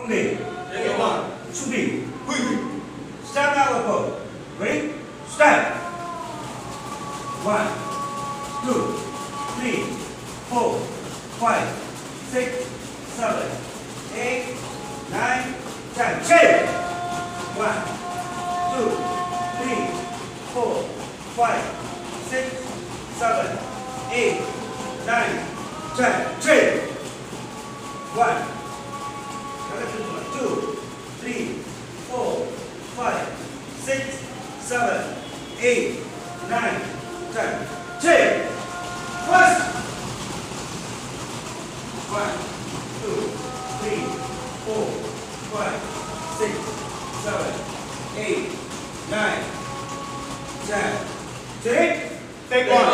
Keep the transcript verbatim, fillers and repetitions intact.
형님, 대결만 수비, 후이, start now above. Ready? Start. One, two, three, four, five, six, seven, eight, nine, ten. Change. One, two, three, four, five, six, seven, eight, nine, ten. Change. One. Two, three, four, five, six, seven, eight, nine, ten. Change. First. One, two, three, four, five, six, seven, eight, nine, ten. Change. Take one.